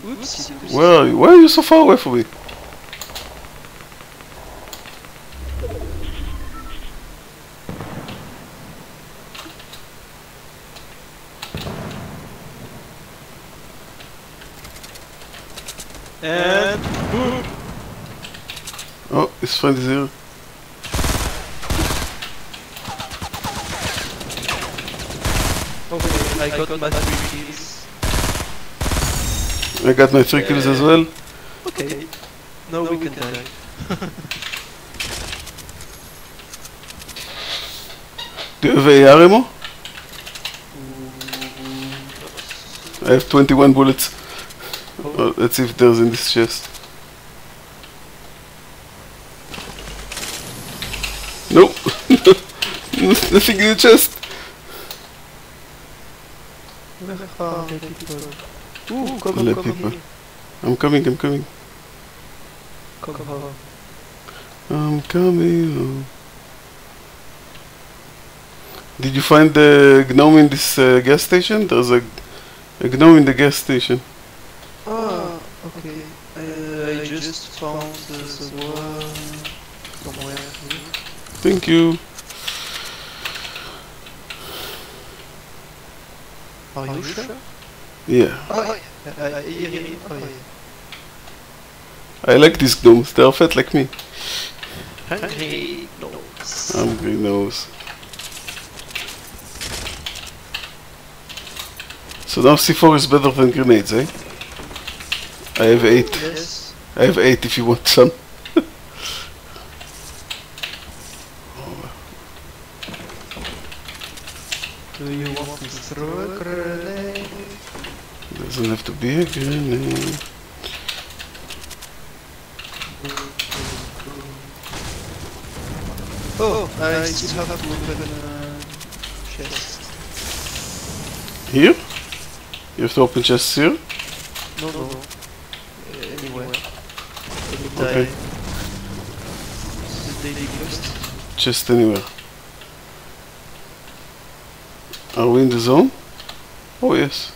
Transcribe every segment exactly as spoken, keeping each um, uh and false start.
Oops. Where are you? Why are you so far away from me? And boom. Oh, his friend is here. Okay, I got my three kills. I got my three kills as well. Okay, now we can die. Do you have A R ammo? I have twenty-one bullets. Oh, let's see if there's in this chest. No! Nothing in the chest! Where are the people? Ooh, come Let on, come people. here. I'm coming, I'm coming. Come home. I'm coming home. Did you find the gnome in this uh, gas station? There's a, a gnome in the gas station. Ah, okay. Uh, I just found uh, the one somewhere here. Thank you. Are you sure? Yeah. Oh, yeah. I, I, yeah, yeah. Oh, yeah. I like these gnomes, they are fat like me. Hungry nose. Hungry nose. So now C four is better than grenades, eh? I have eight. Yes. I have eight if you want some. Do you want to throw a grenade? Doesn't have to be a grenade. Oh, I still have to open a chest. Here? You have to open chests here? No, no. Uh, anywhere. Okay. Anytime. This is daily quest. Chest anywhere. Are we in the zone? Oh yes.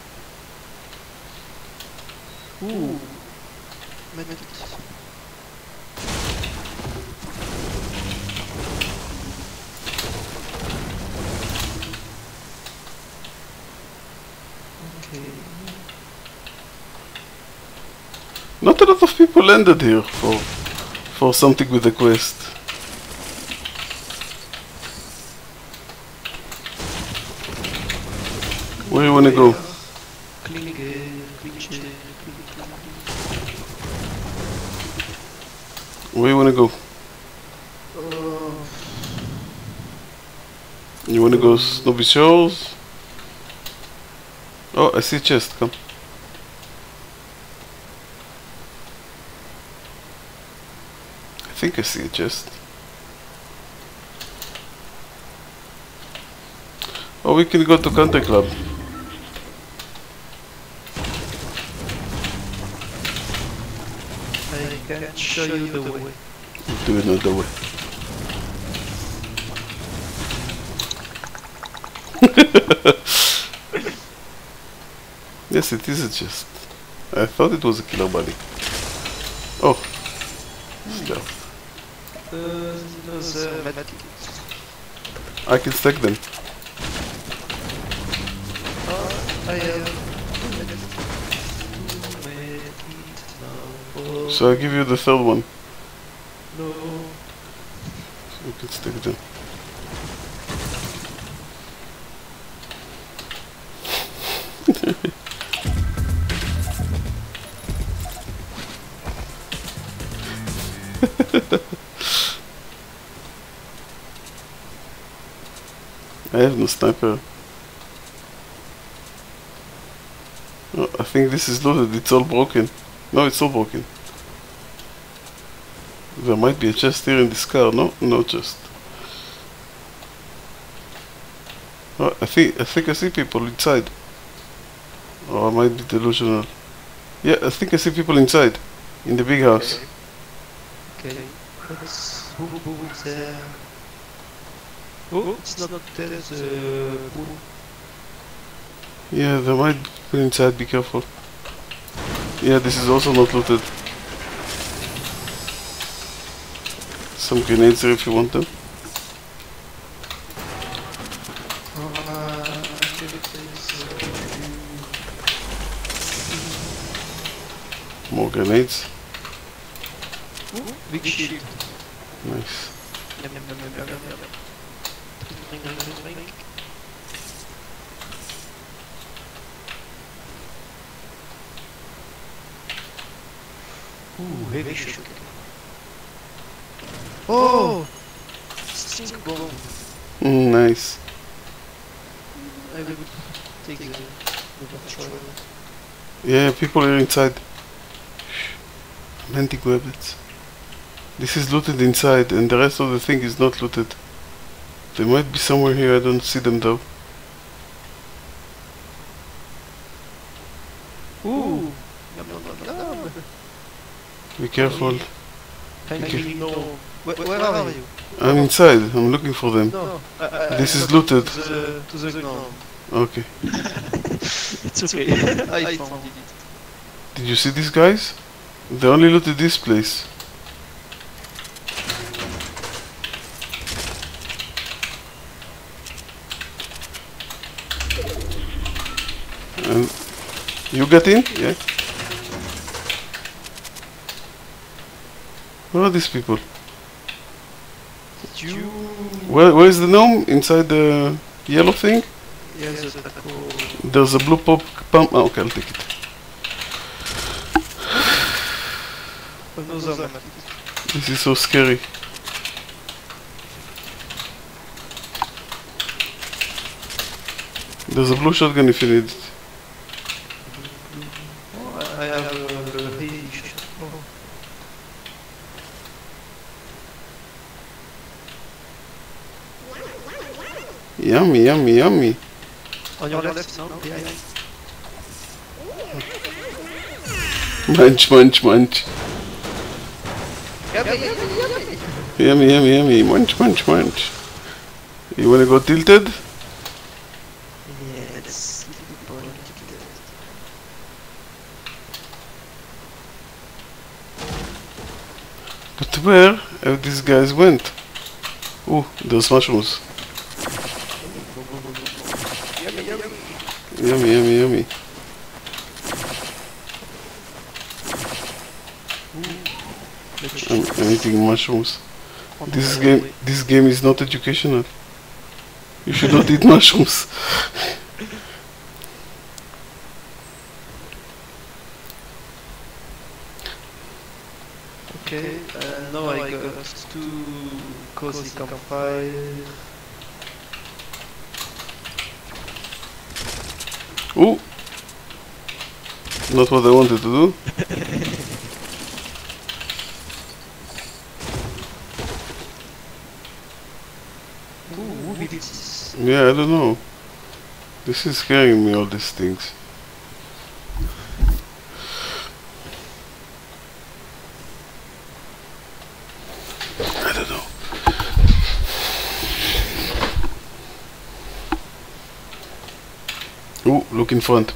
Ooh. Minute. Okay. Not a lot of people landed here for for something with the quest. Where do you wanna go? Klinge, Klinge, Klinge. Where you wanna go? Oh. You wanna go Snowy Shores? Oh, I see a chest, come. I think I see a chest. Oh, we can go to country club. I can show you the way. Do another way. Yes, it is a chest. I thought it was a killer body. Oh, stuff. Uh, there's a medkit. I can stack them. Uh, I have medkit now. So I'll give you the third one. No. So you can stack them. I have no sniper. Oh, I think this is loaded, it's all broken. No, it's all broken. There might be a chest here in this car, no? No chest. Oh, I think I think I see people inside. Or I might be delusional. Yeah, I think I see people inside. In the big house. Okay. Okay. Let's who who is there? Oh, it's not there, there's a pool. Yeah, there might be people inside, be careful. Yeah, this is also not looted. Some grenades here if you want them. More grenades. Ooh, big shield. Nice. Yum, yum, yum, yum, yum, yum. Ring, ring, ring, ring. Ooh, heavy shock. Oh! Stink bomb. Mm, nice. I will take the, the control. Yeah, people are inside. Meant to grab it. This is looted inside, and the rest of the thing is not looted. They might be somewhere here, I don't see them though. Ooh! Yum, yum, yum, yum. Be careful. Can you know? Where, where are you? I'm inside, I'm looking for them. No, I, I, This I is go looted. To the, to the ground. Okay. It's okay. I found it. Did you see these guys? They only looted this place. And you got in? Yeah. Where are these people? Did you? Where, where is the gnome? Inside the yellow thing? Yes, a taco. There's a blue pop pump. Oh, okay, I'll take it. Another map. This is so scary. There's a blue shotgun if you need it. Oh, I have uh, the heavy shot. Oh. Yummy, yummy, yummy. On your left, no? Behind. Munch, munch, munch. Yummy, yummy, yummy. Yummy, yummy, yummy. Munch, munch, munch. You wanna go tilted? Yeah, let's keep it going. But where have these guys went? Oh, those mushrooms. Yummy, yummy. Yummy, yummy, yummy. I'm, I'm eating mushrooms. This game, this game is not educational. You should not eat mushrooms. Okay, uh, now I got two cozy campfires. Oh, not what I wanted to do. Ooh, who did this? Yeah, I don't know. This is scaring me, all these things. I don't know. Oh, look in front.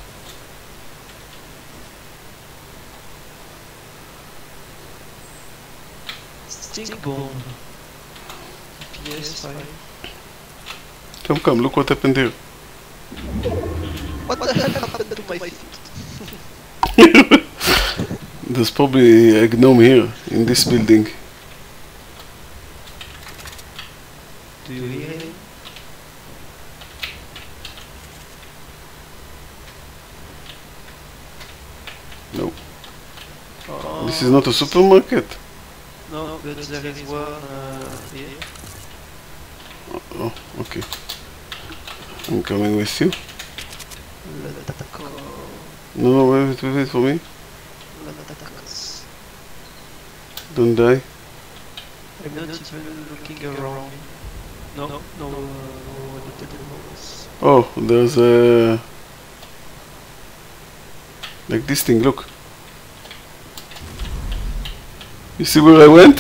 Stink bomb. P S five. Come, come, look what happened here. What the hell happened to my feet? There's probably a gnome here, in this building. Do you hear him? No. Oh, This is not a supermarket. no, but there is one uh, here. Oh, okay. I'm coming with you. L'attaquant. No, no, wait, wait, wait for me. L'attaquant. Don't die. I'm not even looking around. No, no, no, no, Oh, there's a... like this thing, look. You see where I went?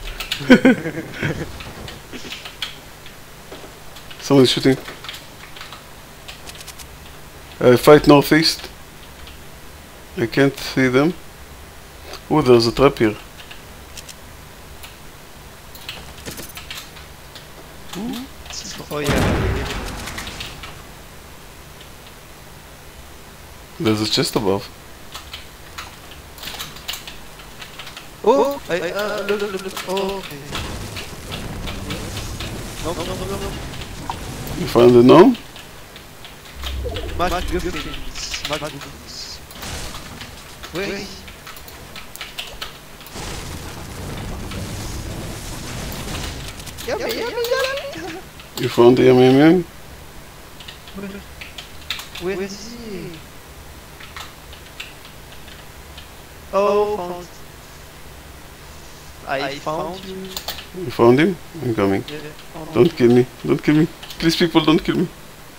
Someone's shooting. Uh, fight northeast. I can't see them. Oh, there's a trap here. Oh yeah. There's a chest above. Oh, I, uh, look, look, look. Oh, okay. No, no, no, no, no. You found the gnome? MacGuffins. MacGuffins. Where is he? Yummy, yummy, yummy. You found the yummy yummy? Where is he? Oh, found. I found you. You found him? I'm coming. Yeah, found Don't kill me. Don't kill me. Please, people, don't kill me.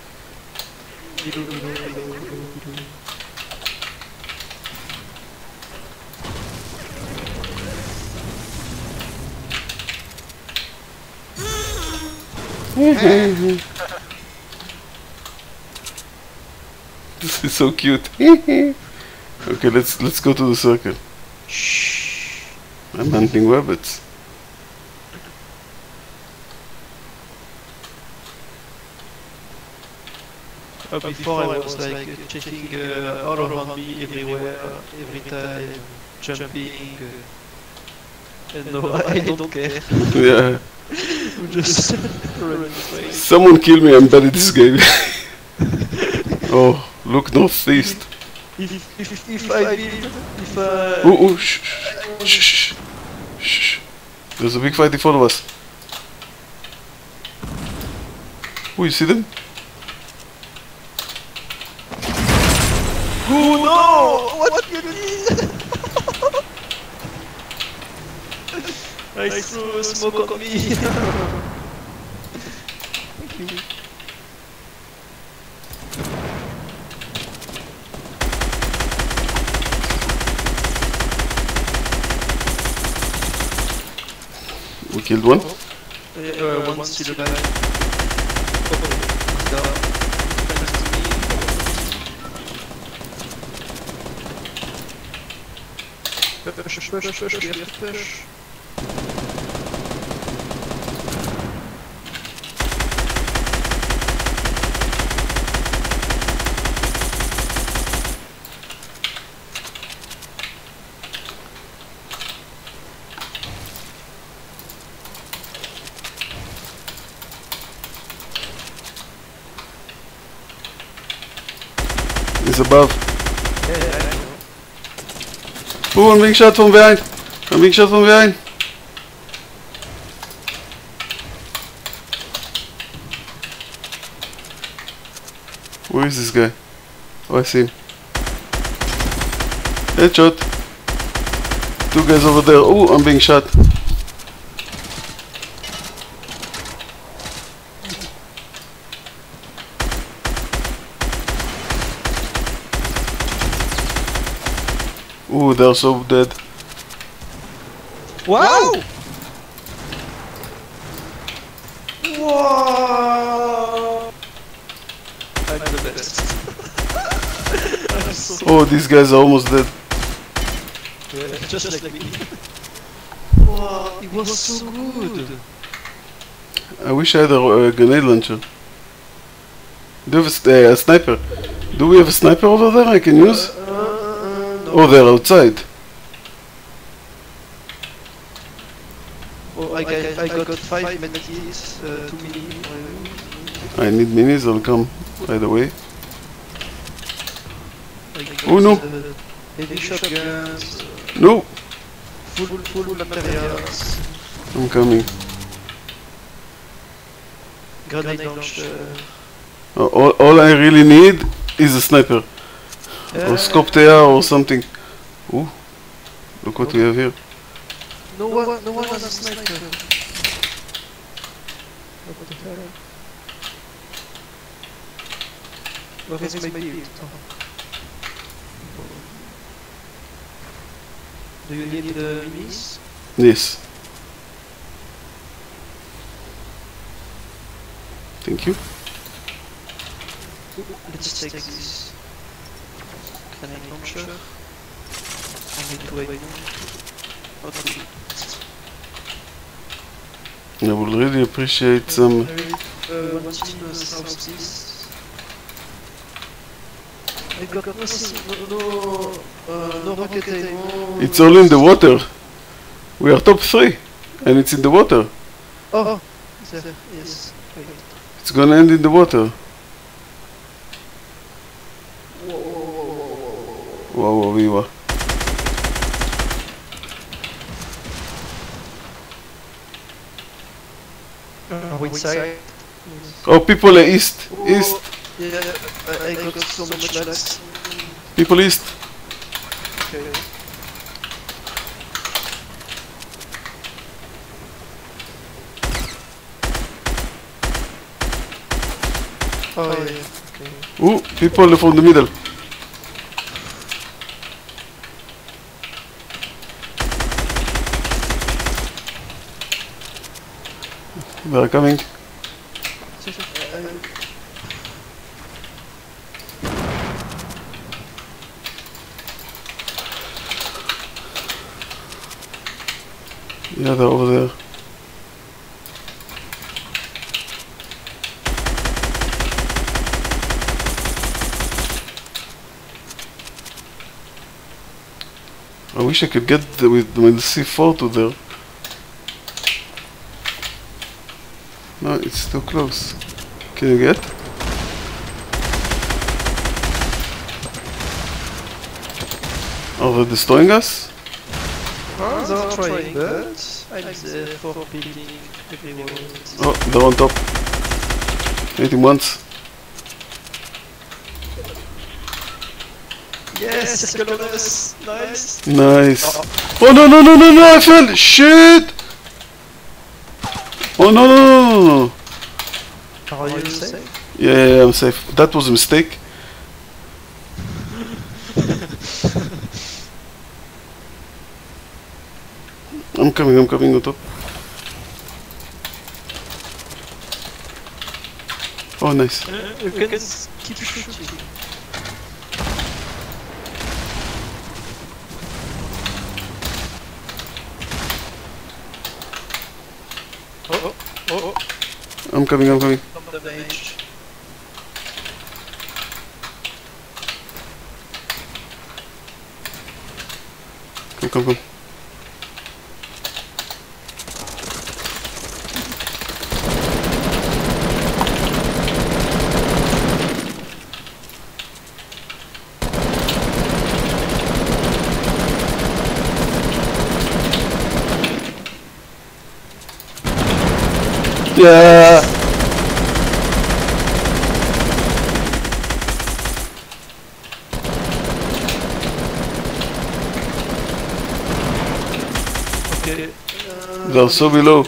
This is so cute. Okay, let's let's go to the circle. Shh. I'm hunting rabbits. Uh, before I was like uh, checking uh, all around me, everywhere, every time, jumping, uh, and no, I don't care. Yeah. I'm just running away. Someone kill me, I'm bad at this game. Oh, look northeast. If, if, if I build, if I... Oh, oh, shh, shh, shh, shh, shh. There's a big fight in front of us. Oh, you see them? Oh no! What you did? I threw smoke on me. Thank you. We killed one. Oh. Uh, one still alive. Oh, no. Thanks to me. Push, push, push, we have to push. He's above. Yeah, yeah, I know. Oh, I'm being shot from behind. I'm being shot from behind. Where is this guy? Oh, I see him. Headshot. Two guys over there. Oh, I'm being shot. Oh, they're so dead. Wow! Wow! I'm the best. I'm so Oh, these guys are almost dead. yeah, just like me. Wow, it was so good. I wish I had a uh, grenade launcher. Do you have a, st uh, a sniper? Do we have a sniper over there I can use? Uh, uh, no. Oh, they're outside. Oh, I got, I got five medkits, uh, two mini. I need minis, I'll come right away. I got, Oh no! uh, heavy shotguns, No! full, full materials, I'm coming. grenade launcher. Uh, all, all I really need is a sniper. Uh, Or scope T R or something. Ooh, look what we have here. No one, no one has a sniper. What the hell? Where is my build? Do you need the minis? Yes. Thank you. Let's take this. Grenade launcher. nettoyons. Ok. I would really appreciate some. Uh, one team uh, southeast. I got nothing, no, no, uh, no rocket ammo. It's all in the water. We are top three, and it's in the water. Oh, there, yes. Wait. It's gonna end in the water. Whoa, whoa, Wow, wow, wow, wow. Uh, which side? Oh, people are east, Oh, east. yeah, I, I got so much lags. People east. Okay. Oh, yeah, yeah. Okay. Ooh, people from the middle. They are coming. Yeah, they're over there. I wish I could get the, with my C four to there. No, it's too close. Can you get? Are they destroying us? Oh, they're trying, but I'm there for building everyone. Oh, they're on top. Hit him once. Yes, circle on us. Nice. Nice. Oh no no no no no! I fell. Shit! Oh no no no no! Are you safe? Yeah, yeah, yeah, I'm safe. That was a mistake. I'm coming. I'm coming on top. Oh, nice. Uh, you can keep shooting. Oh, oh, oh, oh. I'm coming. I'm coming. Some damage. Come, come, come. Yeah. Okay. Uh, They're so below.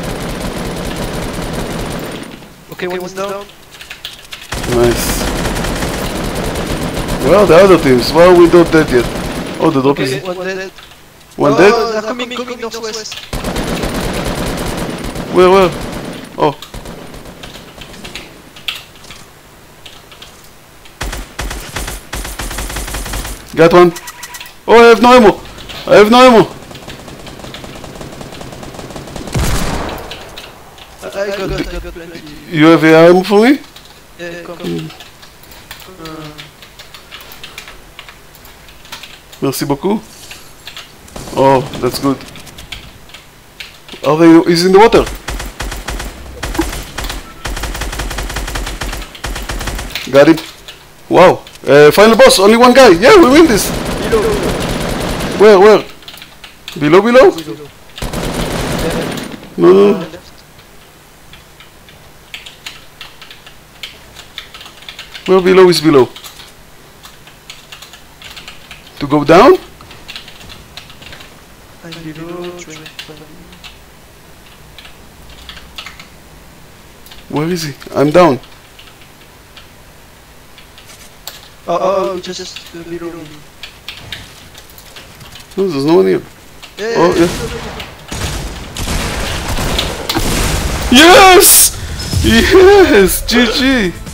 Okay, one is down. Nice. Where are the other teams? Why are we not dead yet? Oh, the drop Okay, is... one dead. One Oh, dead? they're coming, coming northwest. Where, where? Oh. Got one. Oh, I have no ammo. I have no ammo. I, I got, I got plenty. You have a ammo for me? Yeah, come. Mm. Uh, Merci beaucoup. Oh, that's good. Are they... Is in the water? Got him. Wow. Uh, final boss, only one guy. Yeah, we win this. below. Where, where? Below, below? Below. No, no. Uh, left. Where below is below? To go down? I'm below, trying to find him. Where is he? I'm down. Oh, oh, oh, just uh, below me. No, there's no one here. Yeah, Oh, yeah. yeah. Yes! Yes! G G!